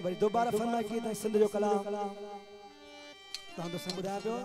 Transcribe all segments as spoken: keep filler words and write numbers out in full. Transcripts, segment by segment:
worry दोबारा फरमाए की त सिंध जो कलाम तहां तो समुदाय पियो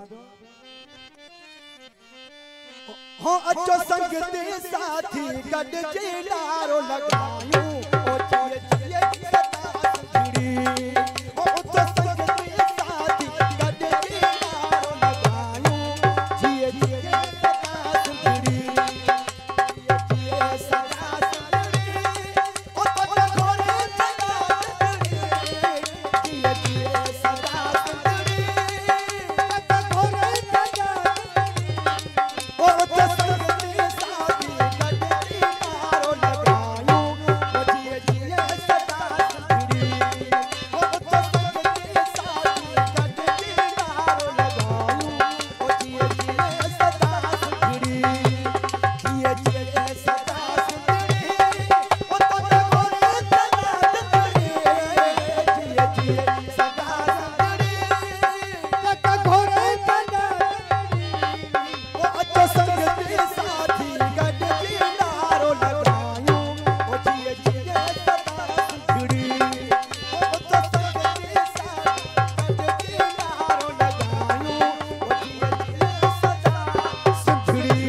हो अचो संग ते साथी गड जे डारो लगायूं ओ जिए जिए सदा सुखड़ी हो अचो संग ते साथी गड जे डारो लगायूं जिए जिए सदा सुखड़ी जिए जिए सदा सुखड़ी ओ तो घोरे सदा सुखड़ी जिए जिए सदा सुखड़ी तो घोरे सदा ओ तो संग ते साथी गड जे डारो लगायूं ओ जिए जिए सदा सुखड़ी ओ तो संग ते साथी गड जे डारो लगायूं ओ जिए जिए सदा सुखड़ी जिए जिए सदा सुखड़ी ओ तो घोरे सदा सुखड़ी जिए जिए सदा सुखड़ी तो घोरे सदा ओ अचो संग ते साथी गड जे डारो लगायूं ओ जिए जिए सदा सुखड़ी ओ तो संग ते साथी गड जे डारो लगायूं ओ जिए जिए सदा सुखड़ी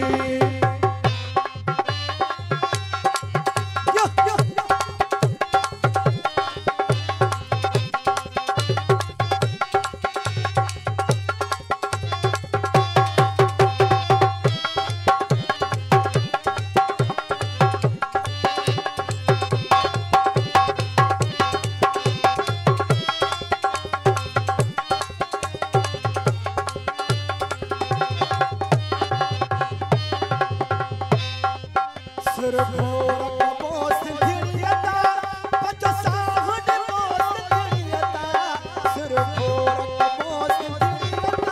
यो यो सिर घोर कबो सिंधियता बचो साहन मोस दियता सिर घोर कबो सिंधियता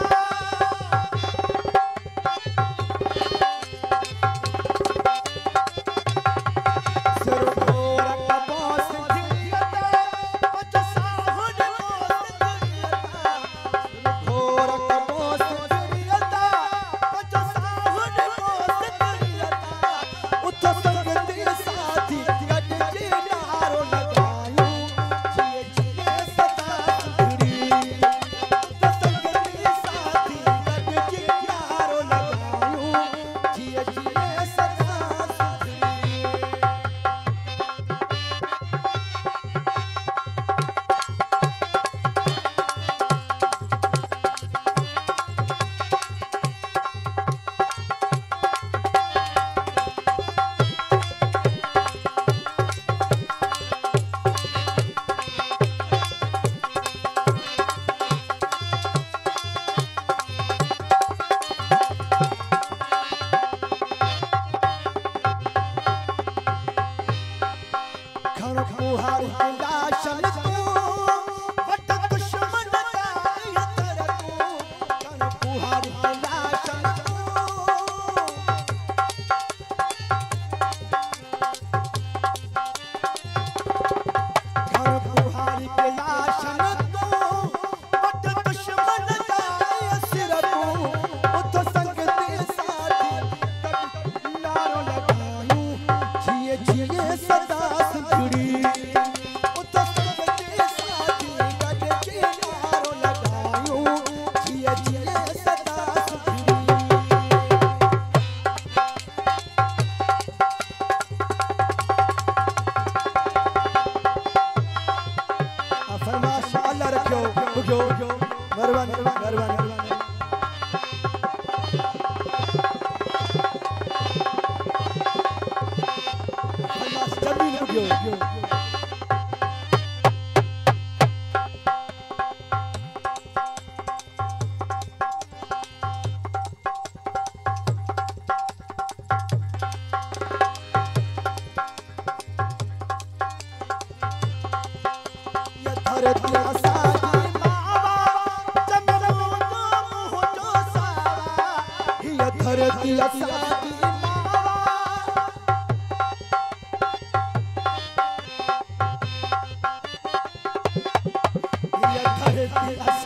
सिर घोर कबो सिंधियता बचो साहन मोस दियता सिर घोर कबो सिंधियता बचो साहन मोस दियता उतो संग ते साथी गड जे डारो लगायूं जिए जिए सदा सुखड़ी उतो संग ते साथी गड जे डारो लगायूं जिए जिए सदा सुखड़ी खण कुहार के लाशन तू वट दुश्मन का हथर तू खण कुहार के लाशन तू खण कुहार के लाशन तू वट दुश्मन का सिर तू उतो संग ते साथी नारो लगायूं जिए जिए सदा सुखड़ी उतो संग ते साथी गड जे डारो लगायूं जिए जिए सदा सुखड़ी आ फरमाश अल्लाह रखियो बुझो मेहरबानी मेहरबानी फरमाश जमीन बुझो ये धरती आसानी मावा जमनो नाम हो जो सावा ये धरती आसानी मावा ये धरती